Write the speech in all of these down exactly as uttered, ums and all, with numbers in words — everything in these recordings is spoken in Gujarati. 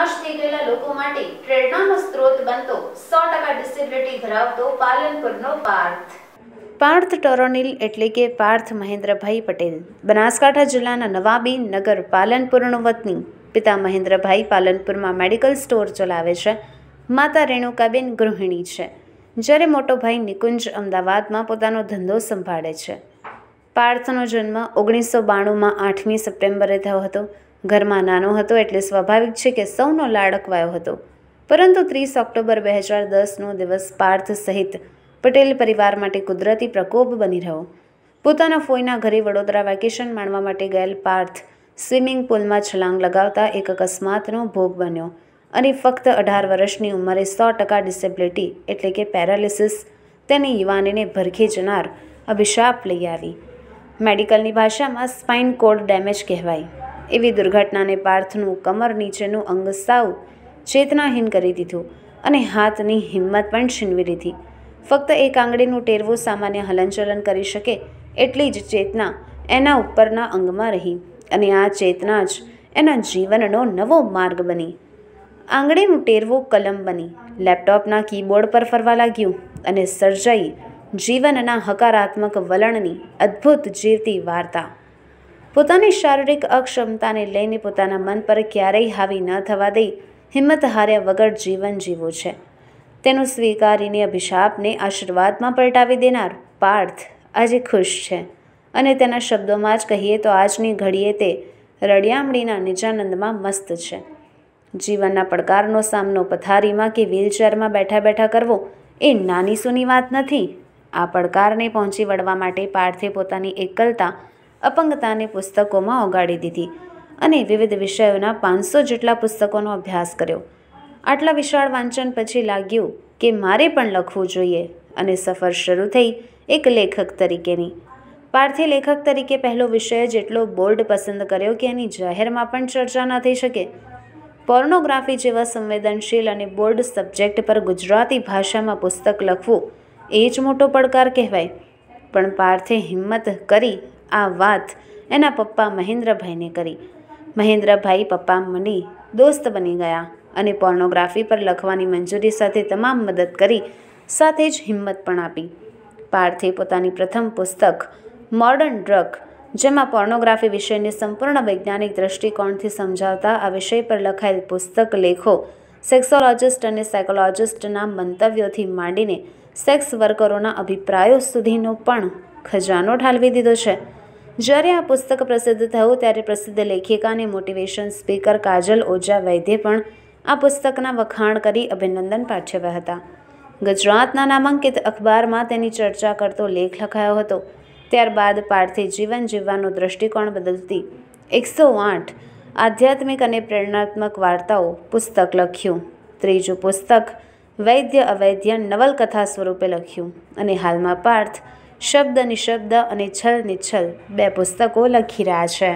હતાશ થઈ ગયેલા લોકો માટે પ્રેરણાનો સ્ત્રોત બનતો સો ટકા ડિસેબિલિટી ધરાવતો પાલનપુરનો પાર્થ. પાર્થ ટોરોનિલ એટલે કે પાર્થ મહેન્દ્રભાઈ પટેલ બનાસકાંઠા જિલ્લાના નવાબી નગર પાલનપુરનો વતની. પિતા મહેન્દ્રભાઈ પાલનપુરમાં મેડિકલ સ્ટોર ચલાવે છે. માતા રેણુકાબેન ગૃહિણી છે, જ્યારે મોટો ભાઈ નિકુંજ અમદાવાદમાં પોતાનો ધંધો સંભાળે છે. પાર્થનો જન્મ ઓગણીસો બાણુંમાં આઠમી સપ્ટેમ્બરે થયો હતો. ઘરમાં નાનો હતો એટલે સ્વાભાવિક છે કે સૌનો લાડકવાયો હતો. પરંતુ ત્રીસ ઓક્ટોબર બે હજાર દસનો દિવસ પાર્થ સહિત પટેલ પરિવાર માટે કુદરતી પ્રકોપ બની રહ્યો. પોતાના ફોઈના ઘરે વડોદરા વેકેશન માણવા માટે ગયેલ પાર્થ સ્વિમિંગ પુલમાં છલાંગ લગાવતા એક અકસ્માતનો ભોગ બન્યો અને ફક્ત અઢાર વર્ષની ઉંમરે સો ટકા ડિસેબિલિટી એટલે કે પેરાલિસિસ તેની યુવાનીને ભરખી જનાર અભિશાપ લઈ આવી. મેડિકલની ભાષામાં સ્પાઇન કોડ ડેમેજ કહેવાય એવી દુર્ઘટનાને પાર્થનું કમર નીચેનું અંગ સાવ ચેતનાહીન કરી દીધું અને હાથની હિંમત પણ છીનવી લીધી. ફક્ત એક આંગળીનું ટેરવું સામાન્ય હલનચલન કરી શકે એટલી જ ચેતના એના ઉપરના અંગમાં રહી અને આ ચેતના જ એના જીવનનો નવો માર્ગ બની. આંગળીનું ટેરવું કલમ બની, લેપટોપના કીબોર્ડ પર ફરવા લાગ્યું અને સર્જાઈ જીવનના હકારાત્મક વલણની અદ્ભુત જીવતી વાર્તા. પોતાની શારીરિક અક્ષમતાને લઈને પોતાના મન પર ક્યારેય હાવી ન થવા દઈ હિંમત હાર્યા વગર જીવન જીવવું છે. તેનું સ્વીકારીને અભિશાપને આશીર્વાદમાં પલટાવી દેનાર પાર્થ આજે ખુશ છે અને તેના શબ્દોમાં જ કહીએ તો આજની ઘડીએ તે રળિયામણીના નિજાનંદમાં મસ્ત છે. જીવનના પડકારનો સામનો પથારીમાં કે વ્હીલચેરમાં બેઠા બેઠા કરવો એ નાની સૂની વાત નથી. આ પડકારને પહોંચી વળવા માટે પાર્થે પોતાની એકલતા અપંગતાને પુસ્તકોમાં ઓગાળી દીધી અને વિવિધ વિષયોના પાંચસો જેટલા પુસ્તકોનો અભ્યાસ કર્યો. આટલા વિશાળ વાંચન પછી લાગ્યું કે મારે પણ લખવું જોઈએ અને સફર શરૂ થઈ એક લેખક તરીકેની. પાર્થે લેખક તરીકે પહેલો વિષય જેટલો બોલ્ડ પસંદ કર્યો કે એની જાહેરમાં પણ ચર્ચા ન થઈ શકે. પોર્નોગ્રાફી જેવા સંવેદનશીલ અને બોલ્ડ સબ્જેક્ટ પર ગુજરાતી ભાષામાં પુસ્તક લખવું એ જ મોટો પડકાર કહેવાય. પણ પાર્થે હિંમત કરી આ વાત એના પપ્પા મહેન્દ્રભાઈને કરી. મહેન્દ્રભાઈ પપ્પા મની દોસ્ત બની ગયા અને પોર્નોગ્રાફી પર લખવાની મંજૂરી સાથે તમામ મદદ કરી, સાથે જ હિંમત પણ આપી. પાર્થે પોતાની પ્રથમ પુસ્તક મોડર્ન ડ્રગ, જેમાં પોર્નોગ્રાફી વિષયને સંપૂર્ણ વૈજ્ઞાનિક દૃષ્ટિકોણથી સમજાવતા આ વિષય પર લખાયેલ પુસ્તક લેખો સેક્સોલોજિસ્ટ અને સાયકોલોજિસ્ટના મંતવ્યોથી માંડીને સેક્સ વર્કરોના અભિપ્રાયો સુધીનો પણ ખજાનો ઠાલવી દીધો છે. જ્યારે આ પુસ્તક પ્રસિદ્ધ થયું ત્યારે પ્રસિદ્ધ લેખિકા અને મોટિવેશન સ્પીકર કાજલ ઓઝા વૈદ્યે પણ આ પુસ્તકના વખાણ કરી અભિનંદન પાઠવ્યા હતા. ગુજરાતના નામાંકિત અખબારમાં તેની ચર્ચા કરતો લેખ લખાયો હતો. ત્યારબાદ પાર્થે જીવન જીવવાનો દૃષ્ટિકોણ બદલતી એકસો આઠ આધ્યાત્મિક અને પ્રેરણાત્મક વાર્તાઓ પુસ્તક લખ્યું. ત્રીજું પુસ્તક વૈદ્ય અવૈધ્ય નવલકથા સ્વરૂપે લખ્યું અને હાલમાં પાર્થ શબ્દ નિશબ્દ અને છલ નિચ્છલ બે પુસ્તકો લખી રહ્યા છે.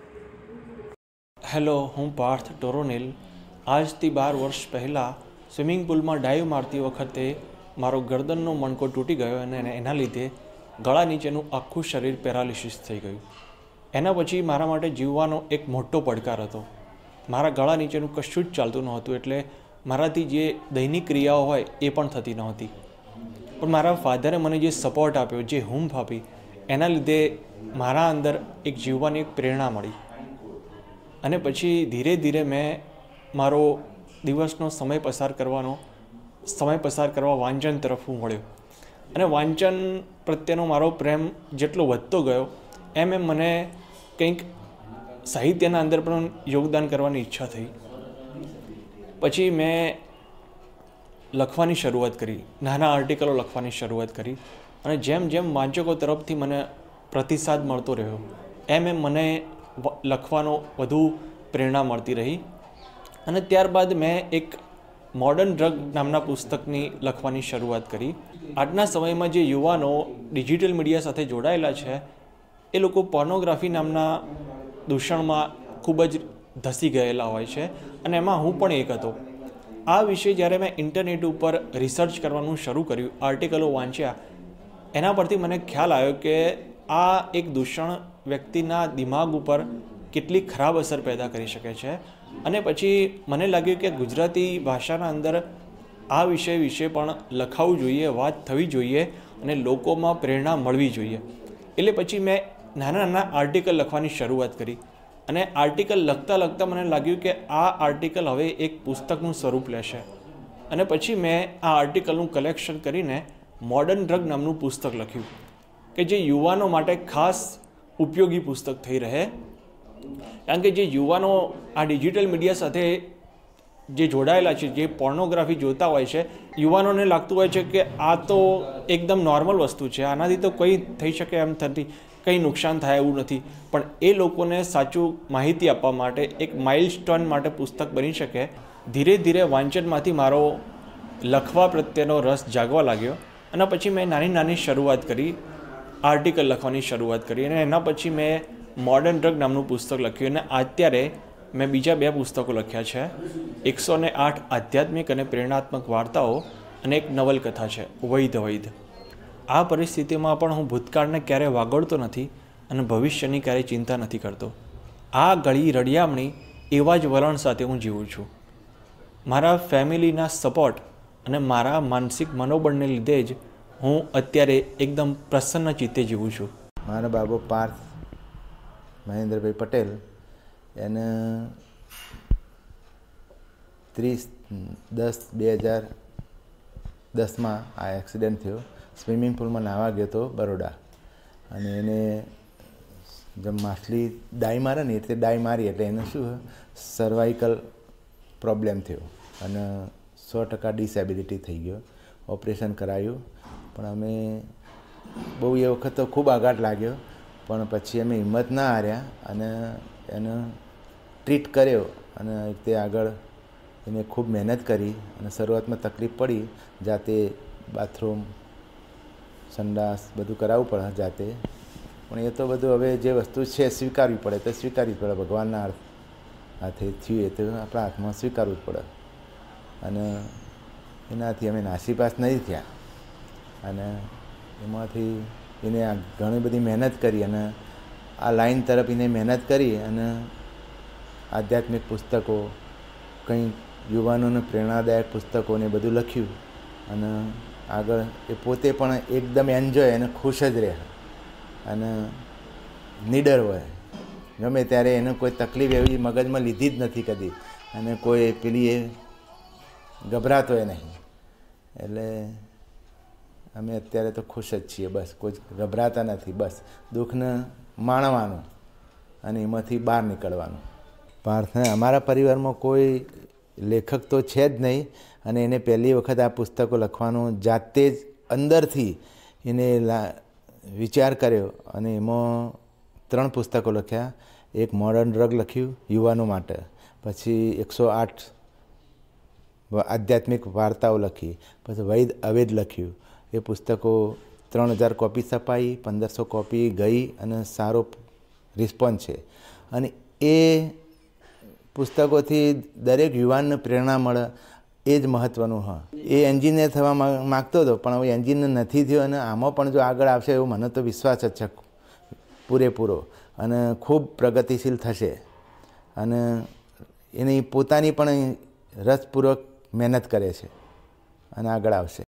હેલો, હું પાર્થ ટોરોનિલ. આજથી બાર વર્ષ પહેલાં સ્વિમિંગ પુલમાં ડાઈવ મારતી વખતે મારો ગરદનનો મણકો તૂટી ગયો અને એના લીધે ગળા નીચેનું આખું શરીર પેરાલિસિસ થઈ ગયું. એના પછી મારા માટે જીવવાનો એક મોટો પડકાર હતો. મારા ગળા નીચેનું કશું જ ચાલતું નહોતું, એટલે મારાથી જે દૈનિક ક્રિયાઓ હોય એ પણ થતી નહોતી. પણ મારા ફાધરે મને જે સપોર્ટ આપ્યો, જે હૂંફ આપી, એના લીધે મારા અંદર એક જીવવાની એક પ્રેરણા મળી. અને પછી ધીરે ધીરે મેં મારો દિવસનો સમય પસાર કરવાનો સમય પસાર કરવા વાંચન તરફ હું વળ્યો અને વાંચન પ્રત્યેનો મારો પ્રેમ જેટલો વધતો ગયો એમ એમ મને કંઈક સાહિત્યના અંદર પણ યોગદાન કરવાની ઈચ્છા થઈ. પછી મેં લખવાની શરૂઆત કરી, નાના આર્ટિકલો લખવાની શરૂઆત કરી અને જેમ જેમ વાંચકો તરફથી મને પ્રતિસાદ મળતો રહ્યો એમ એમ મને લખવાનો વધુ પ્રેરણા મળતી રહી. અને ત્યારબાદ મેં એક મોડર્ન ડ્રગ નામના પુસ્તકની લખવાની શરૂઆત કરી. આજના સમયમાં જે યુવાનો ડિજિટલ મીડિયા સાથે જોડાયેલા છે એ લોકો પોર્નોગ્રાફી નામના દૂષણમાં ખૂબ જ ધસી ગયેલા હોય છે અને એમાં હું પણ એક હતો. આ વિશે જ્યારે મેં ઇન્ટરનેટ ઉપર રિસર્ચ કરવાનું શરૂ કર્યું, આર્ટિકલો વાંચ્યા, એના પરથી મને ખ્યાલ આવ્યો કે આ એક દૂષણ વ્યક્તિના દિમાગ ઉપર કેટલી ખરાબ અસર પેદા કરી શકે છે અને પછી મને લાગ્યું કે ગુજરાતી ભાષાના અંદર આ વિષય વિશે પણ લખાવવું જોઈએ, વાત થવી જોઈએ અને લોકોમાં પ્રેરણા મળવી જોઈએ. એટલે પછી મેં નાના નાના આર્ટિકલ લખવાની શરૂઆત કરી અને આર્ટિકલ લખતા લખતા મને લાગ્યું કે આ આર્ટિકલ હવે એક પુસ્તકનું સ્વરૂપ લેશે. અને પછી મેં આ આર્ટિકલનું કલેક્શન કરીને મોડર્ન ડ્રગ નામનું પુસ્તક લખ્યું કે જે યુવાનો માટે ખાસ ઉપયોગી પુસ્તક થઈ રહે. કારણ કે જે યુવાનો આ ડિજિટલ મીડિયા સાથે જે જોડાયેલા છે, જે પોર્નોગ્રાફી જોતા હોય છે, યુવાનોને લાગતું હોય છે કે આ તો એકદમ નોર્મલ વસ્તુ છે, આનાથી તો કંઈ થઈ શકે એમ નથી, કંઈ નુકસાન થાય એવું નથી. પણ એ લોકોને સાચું માહિતી આપવા માટે એક માઇલસ્ટોન માટે પુસ્તક બની શકે. ધીરે ધીરે વાંચનમાંથી મારો લખવા પ્રત્યેનો રસ જાગવા લાગ્યો અને પછી મેં નાની નાની શરૂઆત કરી, આર્ટિકલ લખવાની શરૂઆત કરી અને એના પછી મેં મોડર્ન ડ્રગ નામનું પુસ્તક લખ્યું અને અત્યારે મેં બીજા બે પુસ્તકો લખ્યા છે. એકસો ને આઠ આધ્યાત્મિક અને પ્રેરણાત્મક વાર્તાઓ અને એક નવલકથા છે વૈધ વૈધ. આ પરિસ્થિતિમાં પણ હું ભૂતકાળને ક્યારેય વાગોળતો નથી અને ભવિષ્યની ક્યારેય ચિંતા નથી કરતો. આ ગળી રડિયામણી એવા જ વલણ સાથે હું જીવું છું. મારા ફેમિલીના સપોર્ટ અને મારા માનસિક મનોબળને લીધે જ હું અત્યારે એકદમ પ્રસન્ન ચિત્તે જીવું છું. મારા બાબો પાર્થ મહેન્દ્રભાઈ પટેલ, એને ત્રીસ દસ બે હજાર દસમાં આ એક્સિડન્ટ થયો. સ્વિમિંગ પુલમાં નાહવા ગયો હતો બરોડા અને એને જેમ માછલી ડાઈ મારે ને એટલે ડાઈ મારી એટલે એને શું સર્વાઇકલ પ્રોબ્લેમ થયો અને સો ટકા ડિસેબિલિટી થઈ ગયો. ઓપરેશન કરાયું પણ અમે બહુ એ વખત તો ખૂબ આઘાત લાગ્યો પણ પછી અમે હિંમત ના હાર્યા અને એને ટ્રીટ કર્યો અને તે આગળ એને ખૂબ મહેનત કરી અને શરૂઆતમાં તકલીફ પડી, જાતે બાથરૂમ સંડાસ બધું કરાવવું પડે જાતે, પણ એ તો બધું હવે જે વસ્તુ છે સ્વીકારવી પડે તો સ્વીકારવી પડે. ભગવાનના હાથે થયું એ તો આપણા હાથમાં સ્વીકારવું જ પડે અને એનાથી અમે નાસીપાસ નહીં થયા અને એમાંથી એને આ ઘણી બધી મહેનત કરી અને આ લાઈન તરફ એને મહેનત કરી અને આધ્યાત્મિક પુસ્તકો, કંઈ યુવાનોને પ્રેરણાદાયક પુસ્તકોને બધું લખ્યું અને આગળ એ પોતે પણ એકદમ એન્જોય અને ખુશ જ રહે અને નીડર હોય. ગમે ત્યારે એને કોઈ તકલીફ એવી મગજમાં લીધી જ નથી કદી અને કોઈ પેલી એ ગભરાતો એ નહીં. એટલે અમે અત્યારે તો ખુશ જ છીએ, બસ કોઈ ગભરાતા નથી, બસ દુઃખને માણવાનું અને એમાંથી બહાર નીકળવાનું. પાર્થને અમારા પરિવારમાં કોઈ લેખક તો છે જ નહીં અને એને પહેલી વખત આ પુસ્તકો લખવાનું જાતે જ અંદરથી એને વિચાર કર્યો અને એમાં ત્રણ પુસ્તકો લખ્યા. એક મોડર્ન ડ્રગ લખ્યું યુવાનો માટે, પછી એકસો આઠ આધ્યાત્મિક વાર્તાઓ લખી, પછી વૈદ અવૈધ લખ્યું. એ પુસ્તકો ત્રણ હજાર કોપી છપાઈ, પંદરસો કોપી ગઈ અને સારો રિસ્પોન્સ છે. અને એ પુસ્તકોથી દરેક યુવાનને પ્રેરણા મળે એ જ મહત્ત્વનું. હા, એ એન્જિનિયર થવા માગતો હતો પણ હવે એન્જિનિયર નથી થયો અને આમાં પણ જો આગળ આવશે એવું મને તો વિશ્વાસ જ છે પૂરેપૂરો અને ખૂબ પ્રગતિશીલ થશે અને એની પોતાની પણ રસપૂર્વક મહેનત કરે છે અને આગળ આવશે.